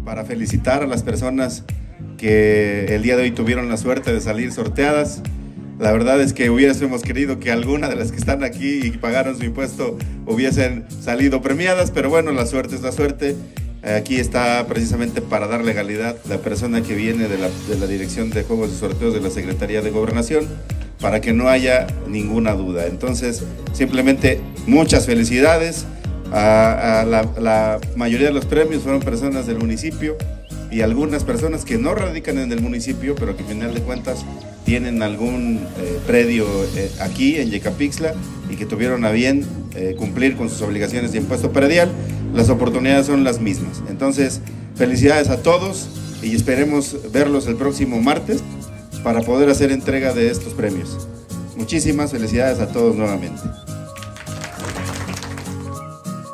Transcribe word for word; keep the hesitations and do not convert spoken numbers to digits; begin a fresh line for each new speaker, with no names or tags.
para felicitar a las personas que el día de hoy tuvieron la suerte de salir sorteadas. La verdad es que hubiésemos querido que alguna de las que están aquí y pagaron su impuesto hubiesen salido premiadas, pero bueno, la suerte es la suerte. Aquí está precisamente para dar legalidad la persona que viene de la, de la Dirección de Juegos y Sorteos de la Secretaría de Gobernación, para que no haya ninguna duda. Entonces, simplemente muchas felicidades. A, a la, la mayoría de los premios fueron personas del municipio y algunas personas que no radican en el municipio, pero que al final de cuentas tienen algún eh, predio eh, aquí en Yecapixtla y que tuvieron a bien eh, cumplir con sus obligaciones de impuesto predial. Las oportunidades son las mismas. Entonces, felicidades a todos y esperemos verlos el próximo martes para poder hacer entrega de estos premios. Muchísimas felicidades a todos nuevamente.